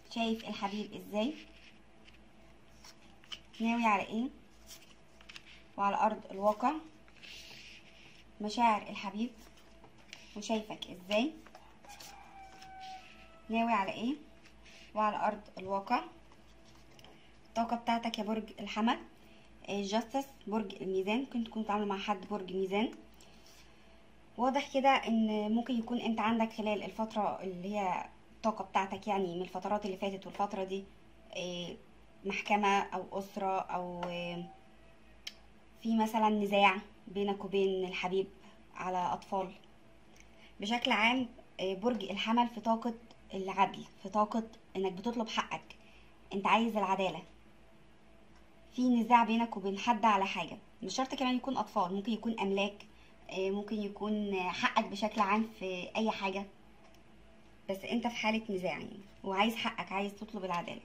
شايف الحبيب ازاي؟ ناوي على ايه؟ وعلى ارض الواقع مشاعر الحبيب وشايفك ازاي؟ ناوي على ايه؟ وعلى ارض الواقع الطاقة بتاعتك يا برج الحمل. جاستس برج الميزان، ممكن تكون بتتعامل مع حد برج ميزان. واضح كده ان ممكن يكون انت عندك خلال الفترة اللي هي الطاقة بتاعتك، يعني من الفترات اللي فاتت والفترة دي، محكمة او اسرة او في مثلا نزاع بينك وبين الحبيب على اطفال. بشكل عام برج الحمل في طاقة العدل، في طاقة انك بتطلب حقك، انت عايز العدالة. في نزاع بينك وبين حد على حاجة، مش شرط كمان يكون اطفال، ممكن يكون املاك، ممكن يكون حقك بشكل عام في اي حاجة، بس انت في حالة نزاع يعني وعايز حقك، عايز تطلب العدالة.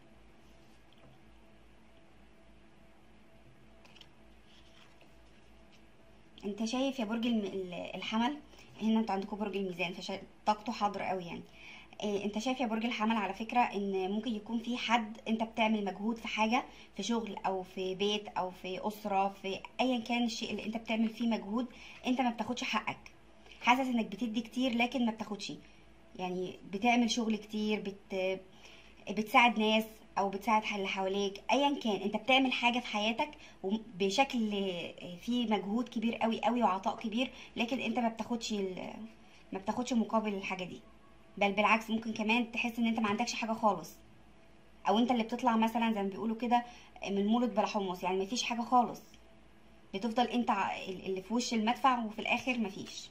انت شايف يا برج الحمل، هنا انتوا عندكم برج الميزان فطاقته حاضرة قوي يعني. انت شايف يا برج الحمل على فكرة ان ممكن يكون في حد انت بتعمل مجهود في حاجة، في شغل او في بيت او في اسرة، في ايا كان الشيء اللي انت بتعمل فيه مجهود، انت ما بتاخدش حقك. حاسس انك بتدي كتير لكن ما بتاخدش، يعني بتعمل شغل كتير، بتساعد ناس او بتساعد اللي حواليك، ايا كان انت بتعمل حاجة في حياتك بشكل فيه مجهود كبير قوي قوي وعطاء كبير، لكن انت ما بتاخدش مقابل الحاجة دي. بل بالعكس ممكن كمان تحس ان انت ما عندكش حاجه خالص، او انت اللي بتطلع مثلا زي ما بيقولوا كده من المولد بلا حمص، يعني مفيش حاجه خالص، بتفضل انت اللي في وش المدفع وفي الاخر مفيش.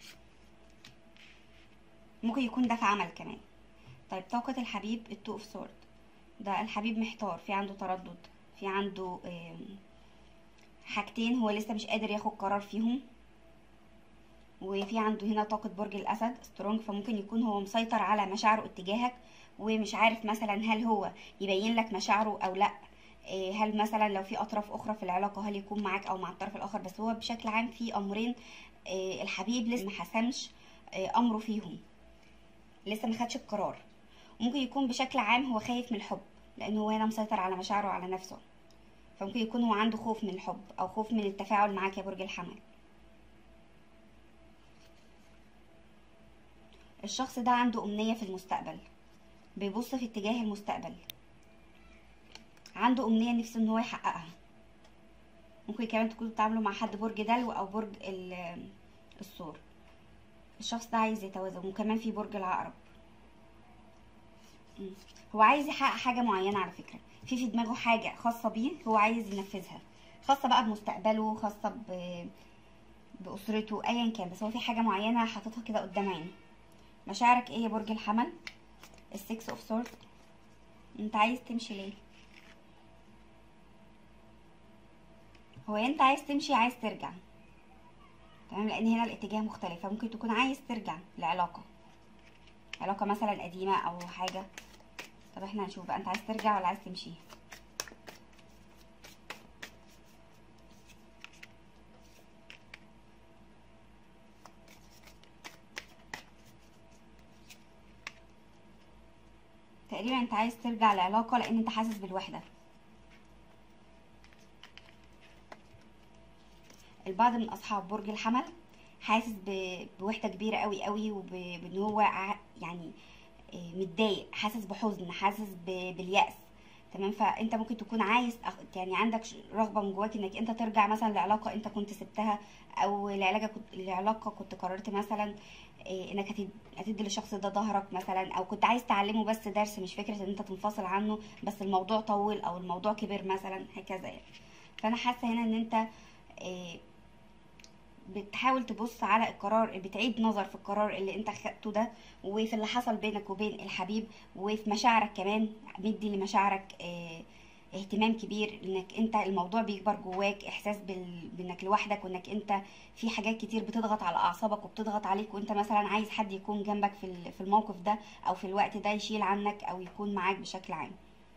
ممكن يكون ده في عمل كمان. طيب طاقه الحبيب التو اوف سورد، ده الحبيب محتار، في عنده تردد، في عنده حاجتين هو لسه مش قادر ياخد قرار فيهم، وفي عنده هنا طاقة برج الأسد سترونج، فممكن يكون هو مسيطر على مشاعره اتجاهك ومش عارف مثلا هل هو يبين لك مشاعره أو لأ. هل مثلا لو في أطراف أخرى في العلاقة هل يكون معاك أو مع الطرف الآخر، بس هو بشكل عام في أمرين الحبيب لسه محسمش أمره فيهم، لسه مخدش القرار. ممكن يكون بشكل عام هو خايف من الحب، لأنه هو هنا مسيطر على مشاعره وعلى نفسه، فممكن يكون هو عنده خوف من الحب أو خوف من التفاعل معاك يا برج الحمل. الشخص ده عنده أمنية في المستقبل، بيبص في اتجاه المستقبل، عنده أمنية نفسه ان هو يحققها. ممكن كمان تكونوا بتتعاملوا مع حد برج دلو أو برج الثور. الشخص ده عايز يتوازن، وكمان في برج العقرب. هو عايز يحقق حاجة معينة على فكرة، في دماغه حاجة خاصة بيه هو عايز ينفذها، خاصة بقى بمستقبله، خاصة بأسرته، أيا كان، بس هو في حاجة معينة حاططها كده قدام عينه. مشاعرك ايه يا برج الحمل؟ السكس اوف سورد، انت عايز تمشي ليه؟ هو انت عايز تمشي، عايز ترجع، تمام، لان هنا الاتجاه مختلف، فممكن تكون عايز ترجع لعلاقة، علاقة مثلا قديمة او حاجة. طب احنا هنشوف بقى انت عايز ترجع ولا عايز تمشي. تقريبا انت عايز ترجع لعلاقة لان انت حاسس بالوحدة. البعض من اصحاب برج الحمل حاسس بوحدة كبيرة قوي قوي، وبان هو يعني متضايق، حاسس بحزن، حاسس باليأس، تمام. فانت ممكن تكون عايز يعني عندك رغبة من جواك انك انت ترجع مثلا لعلاقة انت كنت سبتها، او لعلاقة كنت قررت مثلا انك هتدي للشخص ده ظهرك مثلا، او كنت عايز تعلمه بس درس، مش فكرة ان انت تنفصل عنه، بس الموضوع طول او الموضوع كبر مثلا، هكذا يعني. فانا حاسة هنا ان انت بتحاول تبص على القرار، بتعيد نظر في القرار اللي انت خدته ده، وفي اللي حصل بينك وبين الحبيب، وفي مشاعرك كمان، مدي لمشاعرك اهتمام كبير، انك انت الموضوع بيكبر جواك، احساس بانك لوحدك، وانك انت في حاجات كتير بتضغط على اعصابك وبتضغط عليك، وانت مثلا عايز حد يكون جنبك في الموقف ده او في الوقت ده، يشيل عنك او يكون معاك بشكل عام.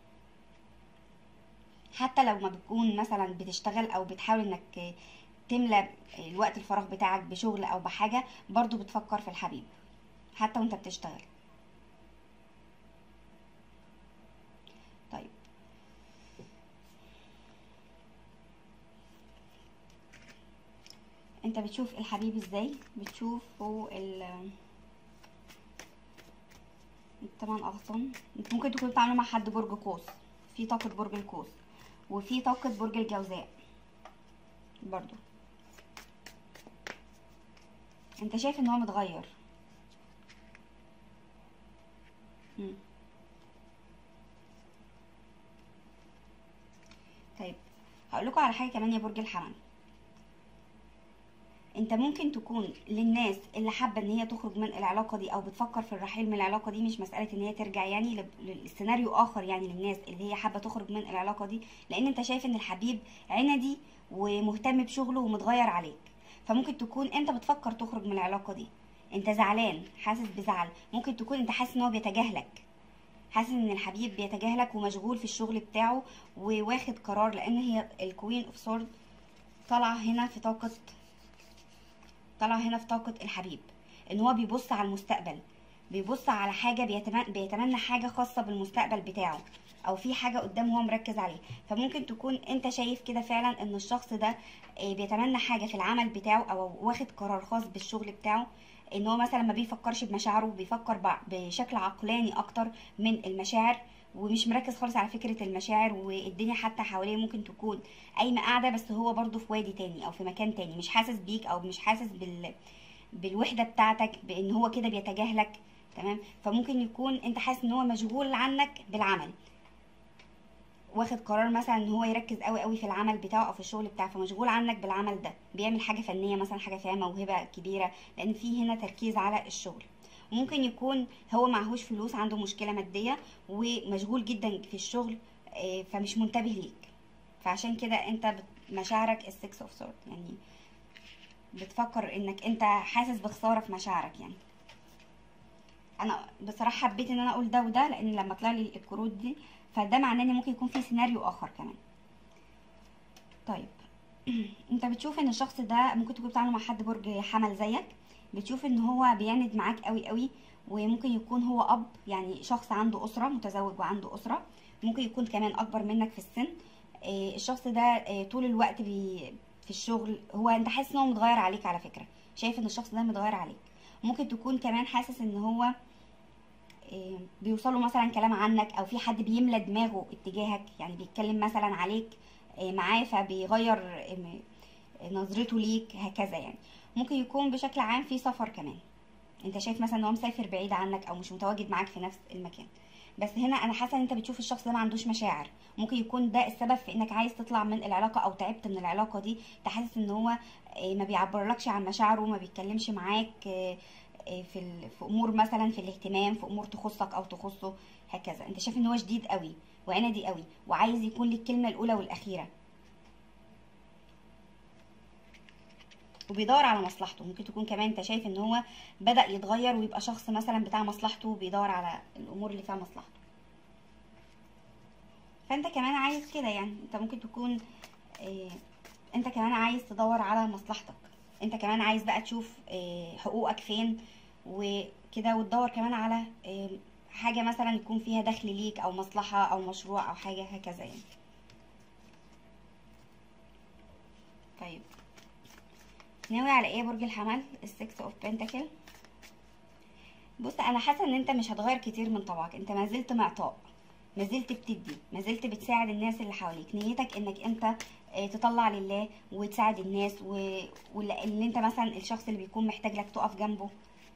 حتى لو ما بتكون مثلا بتشتغل او بتحاول انك تملى الوقت الفراغ بتاعك بشغل او بحاجة، برضو بتفكر في الحبيب حتى وانت بتشتغل. انت بتشوف الحبيب ازاي؟ بتشوفه التمن اغصان. انت ممكن تكون بتتعامل مع حد برج قوس، في طاقة برج القوس وفي طاقة برج الجوزاء برضو. انت شايف ان هو متغير. طيب هقولكوا على حاجة كمان يا برج الحمل. انت ممكن تكون للناس اللي حابه ان هي تخرج من العلاقه دي او بتفكر في الرحيل من العلاقه دي، مش مساله ان هي ترجع، يعني للسيناريو اخر، يعني للناس اللي هي حابه تخرج من العلاقه دي، لان انت شايف ان الحبيب عندي ومهتم بشغله ومتغير عليك. فممكن تكون انت بتفكر تخرج من العلاقه دي، انت زعلان، حاسس بزعل، ممكن تكون انت حاسس ان هو بيتجاهلك، حاسس ان الحبيب بيتجاهلك ومشغول في الشغل بتاعه وواخد قرار، لان هي الكوين اوف سورد طالعه هنا في طاقه، الحبيب، ان هو بيبص على المستقبل، بيبص على حاجه، بيتمنى حاجه خاصه بالمستقبل بتاعه، او في حاجه قدامه هو مركز عليه. فممكن تكون انت شايف كده فعلا ان الشخص ده بيتمنى حاجه في العمل بتاعه او واخد قرار خاص بالشغل بتاعه، ان هو مثلا ما بيفكرش بمشاعره، بيفكر بشكل عقلاني اكتر من المشاعر، ومش مركز خالص على فكرة المشاعر، والدنيا حتى حواليه ممكن تكون قايمة قاعدة بس هو برضو في وادي تاني او في مكان تاني، مش حاسس بيك او مش حاسس بالوحدة بتاعتك، بان هو كده بيتجاهلك. تمام. فممكن يكون انت حاسس ان هو مشغول عنك بالعمل، واخد قرار مثلا ان هو يركز قوي قوي في العمل بتاعه او في الشغل بتاعه، فمشغول عنك بالعمل ده، بيعمل حاجة فنية مثلا، حاجة فيها موهبة كبيرة، لان في هنا تركيز على الشغل. ممكن يكون هو معهوش فلوس، عنده مشكلة مادية ومشغول جدا في الشغل، فمش منتبه ليك. فعشان كده انت مشاعرك السكس اوف سورد، يعني بتفكر انك انت حاسس بخسارة في مشاعرك. يعني انا بصراحة حبيت ان انا اقول ده وده، لان لما طلع لي الكروت دي فده معناه ان ممكن يكون في سيناريو اخر كمان. طيب انت بتشوف ان الشخص ده ممكن تكون بتتعامل مع حد برج حمل زيك، بتشوف ان هو بيعند معاك قوي قوي، وممكن يكون هو اب، يعني شخص عنده اسره، متزوج وعنده اسره، ممكن يكون كمان اكبر منك في السن. الشخص ده طول الوقت في الشغل، هو انت حاسس ان هو متغير عليك على فكره، شايف ان الشخص ده متغير عليك. ممكن تكون كمان حاسس ان هو بيوصله مثلا كلام عنك، او في حد بيملى دماغه اتجاهك، يعني بيتكلم مثلا عليك معاه فبيغير نظرته ليك هكذا. يعني ممكن يكون بشكل عام في سفر كمان، انت شايف مثلا ان هو مسافر بعيد عنك او مش متواجد معاك في نفس المكان. بس هنا انا حاسه ان انت بتشوف الشخص ده ما عندوش مشاعر، ممكن يكون ده السبب في انك عايز تطلع من العلاقه او تعبت من العلاقه دي. انت حاسس ان هو ما بيعبرلكش عن مشاعره، ما بيتكلمش معاك في امور مثلا، في الاهتمام، في امور تخصك او تخصه هكذا. انت شايف ان هو شديد قوي وعنيدي قوي وعايز يكون لك الكلمه الاولى والاخيره، وبيدور على مصلحته. ممكن تكون كمان انت شايف ان هو بدأ يتغير ويبقى شخص مثلا بتاع مصلحته وبيدور على الامور اللي فيها مصلحته. فانت كمان عايز كده، يعني انت ممكن تكون انت كمان عايز تدور على مصلحتك، انت كمان عايز بقى تشوف حقوقك فين وكده، وتدور كمان على حاجة مثلا يكون فيها دخل ليك او مصلحة او مشروع او حاجة هكذا يعني. طيب ناوي على ايه برج الحمل؟ السكس اوف بنتاكل. بص انا حاسه ان انت مش هتغير كتير من طبعك، انت ما زلت معطاء، ما زلت بتدي، ما زلت بتساعد الناس اللي حواليك، نيتك انك انت تطلع لله وتساعد الناس، واللي انت مثلا الشخص اللي بيكون محتاج لك تقف جنبه.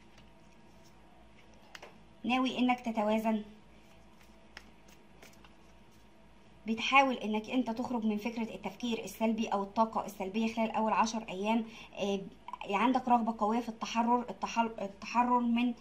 ناوي انك تتوازن، بتحاول انك انت تخرج من فكرة التفكير السلبي او الطاقة السلبية خلال اول 10 ايام. عندك رغبة قوية في التحرر من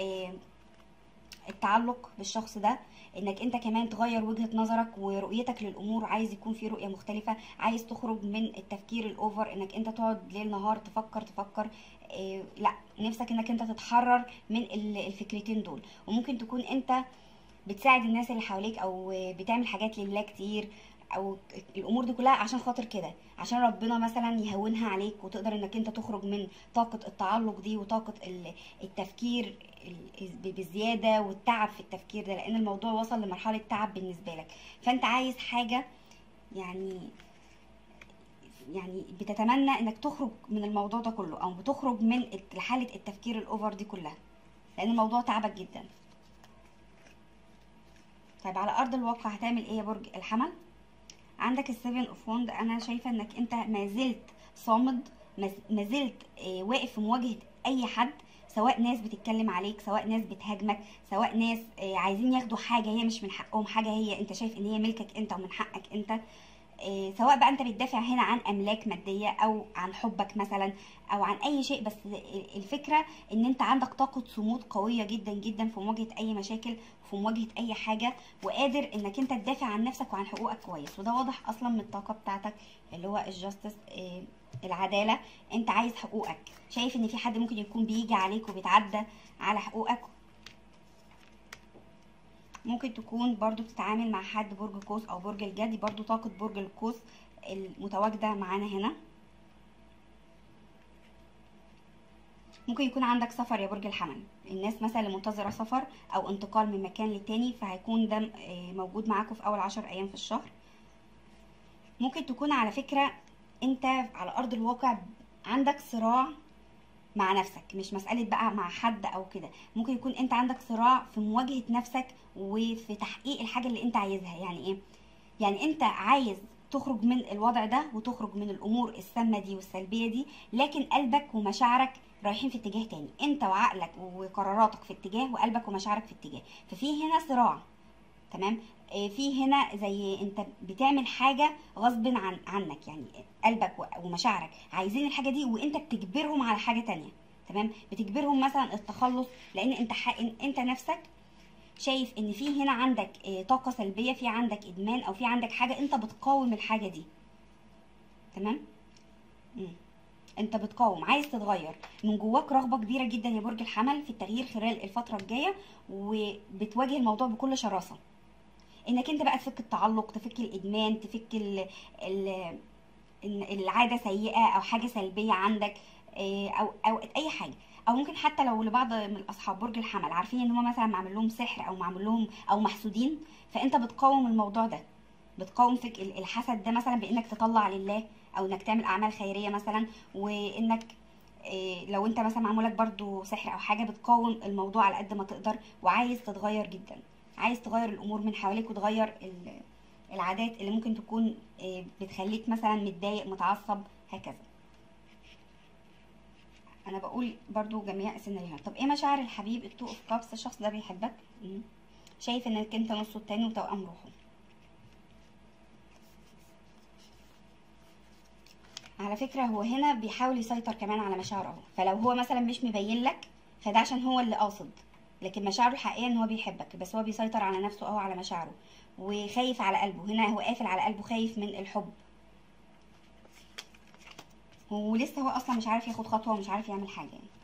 التعلق بالشخص ده، انك انت كمان تغير وجهة نظرك ورؤيتك للامور، عايز يكون في رؤية مختلفة، عايز تخرج من التفكير الاوفر، انك انت تقعد ليل نهار تفكر. لا، نفسك انك انت تتحرر من الفكرتين دول. وممكن تكون انت بتساعد الناس اللي حواليك او بتعمل حاجات لله كتير، او الامور دي كلها عشان خاطر كده، عشان ربنا مثلا يهونها عليك وتقدر انك انت تخرج من طاقة التعلق دي وطاقة التفكير بزيادة والتعب في التفكير ده، لان الموضوع وصل لمرحلة تعب بالنسبة لك. فانت عايز حاجة يعني يعني بتتمنى انك تخرج من الموضوع ده كله، او بتخرج من حالة التفكير الاوفر دي كلها، لان الموضوع تعبك جدا. طيب على ارض الواقع هتعمل ايه يا برج الحمل؟ عندك السيفن اوف وند. انا شايفه انك انت ما زلت صامد، ما زلت واقف في مواجهه اي حد، سواء ناس بتتكلم عليك، سواء ناس بتهاجمك، سواء ناس عايزين ياخدوا حاجه هي مش من حقهم، حاجه هي انت شايف ان هي ملكك انت ومن حقك انت. سواء بقى انت بتدافع هنا عن املاك ماديه او عن حبك مثلا او عن اي شيء، بس الفكره ان انت عندك طاقه صمود قويه جدا جدا في مواجهه اي مشاكل، في مواجهه اي حاجه، وقادر انك انت تدافع عن نفسك وعن حقوقك كويس. وده واضح اصلا من الطاقه بتاعتك اللي هو الجاستس، العداله. انت عايز حقوقك، شايف ان في حد ممكن يكون بيجي عليك وبيتعدى على حقوقك. ممكن تكون برضو بتتعامل مع حد برج قوس او برج الجدي، برضو طاقة برج القوس المتواجدة معانا هنا. ممكن يكون عندك سفر يا برج الحمل، الناس مثلا اللي منتظرة سفر او انتقال من مكان للتاني، فهيكون ده موجود معاكم في اول 10 ايام في الشهر. ممكن تكون على فكرة انت على ارض الواقع عندك صراع مع نفسك، مش مسألة بقى مع حد او كده، ممكن يكون انت عندك صراع في مواجهة نفسك وفي تحقيق الحاجة اللي انت عايزها. يعني ايه؟ يعني انت عايز تخرج من الوضع ده وتخرج من الامور السامة دي والسلبية دي، لكن قلبك ومشاعرك رايحين في اتجاه تاني، انت وعقلك وقراراتك في اتجاه وقلبك ومشاعرك في اتجاه، ففي هنا صراع. تمام. في هنا زي انت بتعمل حاجة غصب عنك، يعني قلبك ومشاعرك عايزين الحاجة دي وانت بتجبرهم على حاجة تانية. تمام. بتجبرهم مثلا التخلص، لان انت نفسك شايف ان في هنا عندك طاقة سلبية، في عندك ادمان او في عندك حاجة انت بتقاوم الحاجة دي. تمام. مم. انت بتقاوم، عايز تتغير من جواك، رغبة كبيرة جدا يا برج الحمل في التغيير خلال الفترة الجاية، وبتواجه الموضوع بكل شراسة، انك انت بقى تفك التعلق، تفك الادمان، تفك ال العاده سيئه او حاجه سلبيه عندك، او اي حاجه. او ممكن حتى لو لبعض من اصحاب برج الحمل عارفين ان هم مثلا معمول لهم سحر او معمول لهم او محسودين، فانت بتقاوم الموضوع ده، بتقاوم فك الحسد ده مثلا بانك تطلع لله، او انك تعمل اعمال خيريه مثلا، وانك لو انت مثلا معمولك برضو سحر او حاجه، بتقاوم الموضوع على قد ما تقدر، وعايز تتغير جدا، عايز تغير الامور من حواليك وتغير العادات اللي ممكن تكون بتخليك مثلا متضايق متعصب هكذا. انا بقول برضو جميع السيناريوهات. طب ايه مشاعر الحبيب التو اوف كابس؟ الشخص ده بيحبك، شايف انك انت نصه التاني وتوأم روحه. على فكرة هو هنا بيحاول يسيطر كمان على مشاعره، فلو هو مثلا مش مبين لك فده عشان هو اللي قاصد، لكن مشاعره الحقيقية ان هو بيحبك، بس هو بيسيطر على نفسه او على مشاعره، وخايف على قلبه. هنا هو قافل على قلبه، خايف من الحب، ولسه هو اصلا مش عارف ياخد خطوة ومش عارف يعمل حاجة يعني.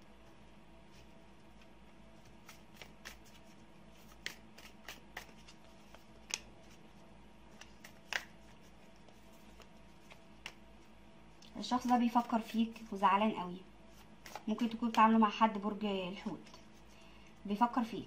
الشخص ده بيفكر فيك وزعلان قوي، ممكن تكون بتعاملوا مع حد برج الحوت، بيفكر فيك،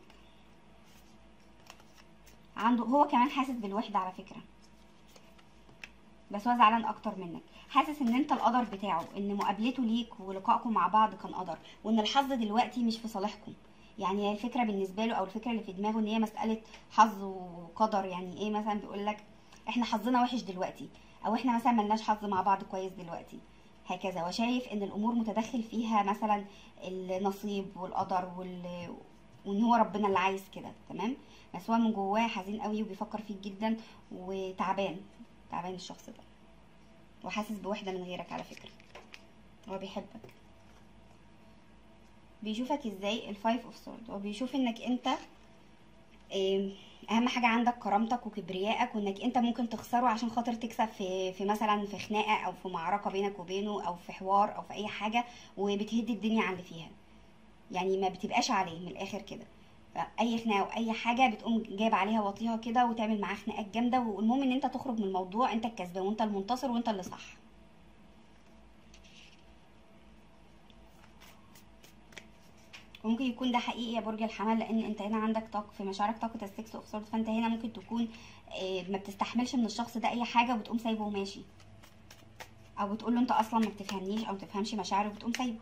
عنده هو كمان حاسس بالوحدة على فكرة، بس هو زعلان اكتر منك، حاسس ان انت القدر بتاعه، ان مقابلته ليك ولقائكم مع بعض كان قدر، وان الحظ دلوقتي مش في صالحكم. يعني الفكره بالنسبه له او الفكره اللي في دماغه ان هي مساله حظ وقدر. يعني ايه؟ مثلا بيقول لك احنا حظنا وحش دلوقتي، او احنا مثلا ملناش حظ مع بعض كويس دلوقتي هكذا، وشايف ان الامور متدخل فيها مثلا النصيب والقدر وان هو ربنا اللي عايز كده. تمام. بس هو من جواه حزين قوي وبيفكر فيك جدا وتعبان، تعبان الشخص ده، وحاسس بوحدة من غيرك على فكرة. هو بيحبك، بيشوفك ازاي؟ الفايف اوف سورد. هو بيشوف انك انت اهم حاجة عندك كرامتك وكبريائك، وانك انت ممكن تخسره عشان خاطر تكسب في مثلا في خناقة او في معركة بينك وبينه او في حوار او في اي حاجة، وبتهد الدنيا على اللي فيها، يعني ما بتبقاش عليه من الاخر كده. اي خناقه او اي حاجه بتقوم جايب عليها وطيها كده وتعمل معاه خناقات جامده، والمهم ان انت تخرج من الموضوع انت الكسبان وانت المنتصر وانت اللي صح. وممكن يكون ده حقيقي يا برج الحمل، لان انت هنا عندك طاقه في مشاعرك، طاقه السكس اوف سورد، فانت هنا ممكن تكون ما بتستحملش من الشخص ده اي حاجه وبتقوم سايبه وماشي. او بتقول له انت اصلا ما بتفهمنيش او ما بتفهمش مشاعري وبتقوم سايبه.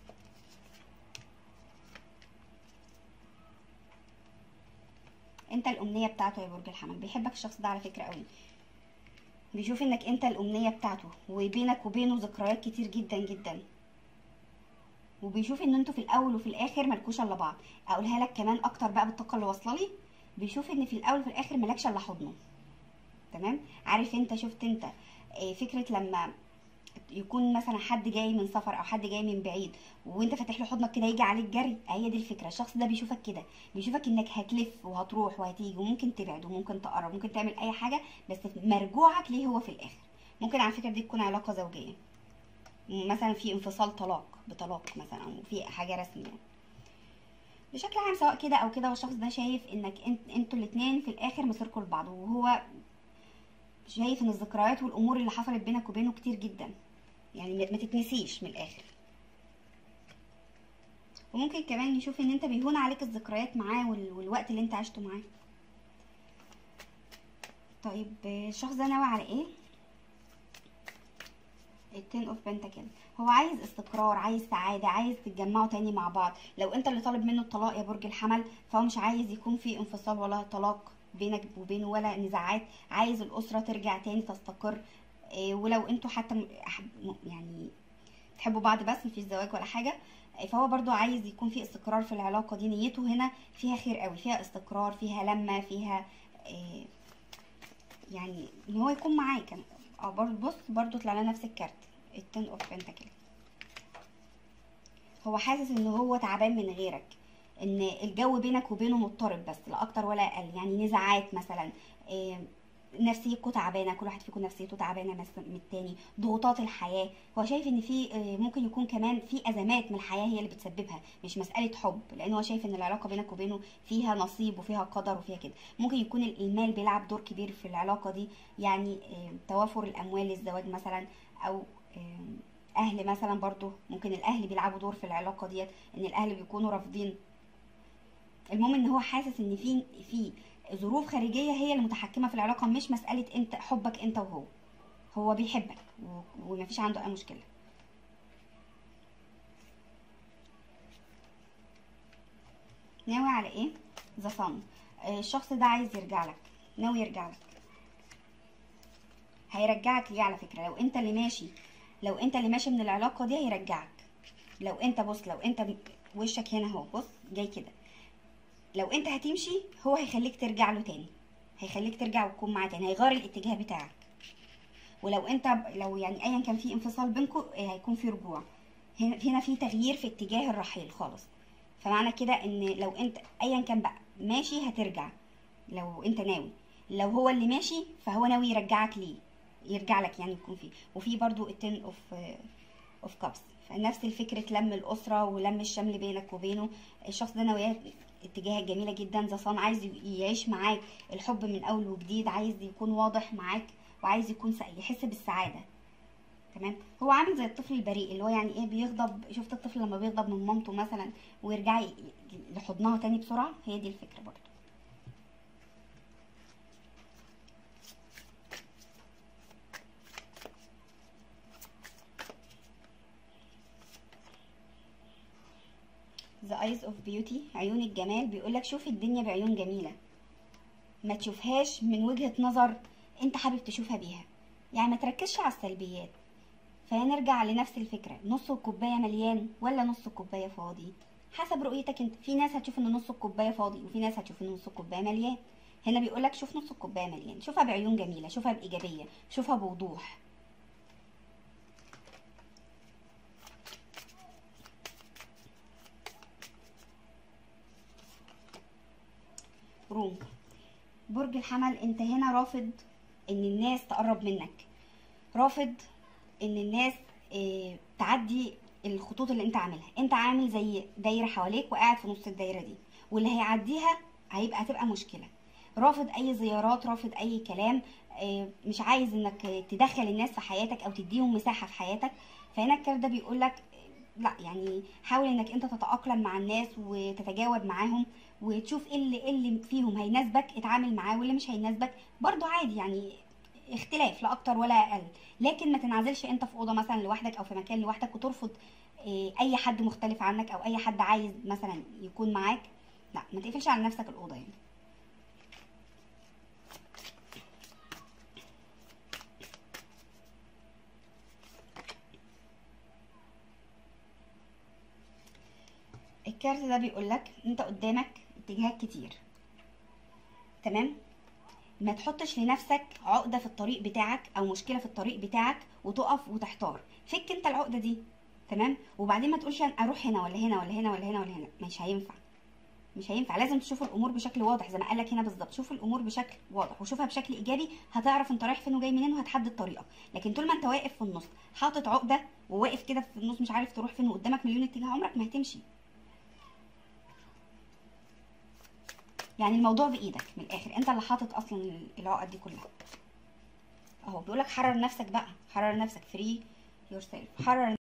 انت الامنيه بتاعته يا برج الحمل. بيحبك الشخص ده على فكره قوي، بيشوف انك انت الامنيه بتاعته، وبينك وبينه ذكريات كتير جدا جدا، وبيشوف ان انتوا في الاول وفي الاخر مالكوش الا بعض. اقولها لك كمان اكتر بقى بالطاقه اللي واصله لي، بيشوف ان في الاول وفي الاخر مالكش الا حضنه. تمام. عارف انت شفت انت فكره لما يكون مثلا حد جاي من سفر او حد جاي من بعيد وانت فاتح له حضنك كده يجي عليك جري، هي دي الفكره. الشخص ده بيشوفك كده، بيشوفك انك هتلف وهتروح وهتيجي وممكن تبعد وممكن تقرب ممكن تعمل اي حاجه، بس مرجوعك ليه هو في الاخر. ممكن على فكره دي تكون علاقه زوجيه، مثلا في انفصال بطلاق مثلا، او في حاجه رسميه بشكل عام سواء كده او كده. والشخص ده شايف انك انتوا الاتنين في الاخر مصيركم لبعض، وهو شايف ان الذكريات والامور اللي حصلت بينك وبينه كتير جدا، يعني ما تتنسيش من الاخر. وممكن كمان يشوف ان انت بيهون عليك الذكريات معاه والوقت اللي انت عشته معاه. طيب الشخص ده ناوي على ايه؟ التين اوف بنتاكل. هو عايز استقرار، عايز سعاده، عايز تتجمعوا تاني مع بعض. لو انت اللي طالب منه الطلاق يا برج الحمل، فهو مش عايز يكون في انفصال ولا طلاق بينك وبينه ولا نزاعات، عايز الاسره ترجع تاني تستقر. ولو انتوا حتى يعني تحبوا بعض بس مفيش زواج ولا حاجه، فهو برضو عايز يكون في استقرار في العلاقه دي. نيته هنا فيها خير قوي، فيها استقرار، فيها لمه، فيها يعني ان هو يكون معاك. بص برضو طلع لنا نفس الكارت التن اوف بنتاكل. هو حاسس ان هو تعبان من غيرك، ان الجو بينك وبينه مضطرب بس لا اكتر ولا اقل. يعني نزاعات مثلا، نفسيتكم تعبانه، كل واحد فيكم نفسيته تعبانه من التاني، ضغوطات الحياه. هو شايف ان في ممكن يكون كمان في ازمات من الحياه هي اللي بتسببها، مش مساله حب، لان هو شايف ان العلاقه بينك وبينه فيها نصيب وفيها قدر وفيها كده. ممكن يكون المال بيلعب دور كبير في العلاقه دي، يعني توافر الاموال للزواج مثلا، او اهل مثلا. برضو ممكن الاهل بيلعبوا دور في العلاقه ديت، ان الاهل بيكونوا رافضين. المهم ان هو حاسس ان في ظروف خارجيه هي اللي متحكمه في العلاقه، مش مساله انت حبك انت وهو. هو بيحبك ومفيش عنده اي مشكله. ناوي على ايه؟ ذا صن. الشخص ده عايز يرجع لك، ناوي يرجع لك. هيرجعك ليه على فكره؟ لو انت اللي ماشي من العلاقه دي هيرجعك. لو انت بص، لو انت وشك هنا اهو، بص جاي كده، لو انت هتمشي هو هيخليك ترجع له تاني، هيخليك ترجع وتكون معاه تاني، هيغير الاتجاه بتاعك. ولو انت لو يعني ايا كان في انفصال بينكم هيكون في رجوع. هنا في تغيير في اتجاه الرحيل خالص. فمعنى كده ان لو انت ايا كان بقى ماشي هترجع، لو انت ناوي. لو هو اللي ماشي فهو ناوي يرجعك ليه، يرجع لك يعني يكون فيه. وفي برضو التن اوف كابس، فنفس الفكرة لم الأسرة ولم الشمل بينك وبينه. الشخص ده نواياه اتجاهات جميلة جدا. ذا صن عايز يعيش معاك الحب من أول وجديد، عايز يكون واضح معاك، وعايز يكون يحس بالسعادة. تمام. هو عامل زي الطفل البريء اللي هو يعني ايه، بيغضب. شفت الطفل لما بيغضب من مامته مثلا ويرجع لحضنها تاني بسرعة؟ هي دي الفكرة برضو. The eyes of beauty، عيون الجمال. بيقولك شوف الدنيا بعيون جميلة، ما تشوفهاش من وجهة نظر انت حابب تشوفها بيها، يعني ما تركزش على السلبيات. فنرجع لنفس الفكرة، نص الكوباية مليان ولا نص الكوباية فاضي؟ حسب رؤيتك انت. في ناس هتشوف ان نص الكوباية فاضي، وفي ناس هتشوف ان نص الكوباية مليان. هنا بيقولك شوف نص الكوباية مليان، شوفها بعيون جميلة، شوفها بإيجابية، شوفها بوضوح. روم. برج الحمل، انت هنا رافض ان الناس تقرب منك، رافض ان الناس تعدي الخطوط اللي انت عاملها. انت عامل زي دايره حواليك وقاعد في نص الدايره دي، واللي هيعديها هتبقى مشكله. رافض اي زيارات، رافض اي كلام، مش عايز انك تدخل الناس في حياتك او تديهم مساحه في حياتك. فهنا الكارت ده بيقول لك لا، يعني حاول انك انت تتاقلم مع الناس وتتجاوب معاهم، وتشوف ايه اللي فيهم هيناسبك اتعامل معاه، واللي مش هيناسبك برضو عادي. يعني اختلاف لا اكتر ولا اقل. لكن ما تنعزلش انت في اوضه مثلا لوحدك او في مكان لوحدك وترفض اي حد مختلف عنك او اي حد عايز مثلا يكون معاك. لا، ما تقفلش على نفسك الاوضه يعني. الكارت ده بيقول لك انت قدامك اتجاهات كتير، تمام؟ ما تحطش لنفسك عقده في الطريق بتاعك او مشكله في الطريق بتاعك وتقف وتحتار. فك انت العقده دي، تمام؟ وبعدين ما تقولش انا اروح هنا ولا هنا ولا هنا ولا هنا ولا هنا. مش هينفع، مش هينفع. لازم تشوف الامور بشكل واضح زي ما قالك هنا بالظبط. شوف الامور بشكل واضح وشوفها بشكل ايجابي، هتعرف انت رايح فين وجاي منين وهتحدد طريقك. لكن طول ما انت واقف في النص حاطط عقده وواقف كده في النص مش عارف تروح فين وقدامك مليون اتجاه، عمرك ما هتمشي. يعني الموضوع بايدك من الاخر، انت اللي حاطط اصلا العقد دي كلها. اهو بيقولك حرر نفسك بقى، حرر نفسك، فري يور سيلف، حرر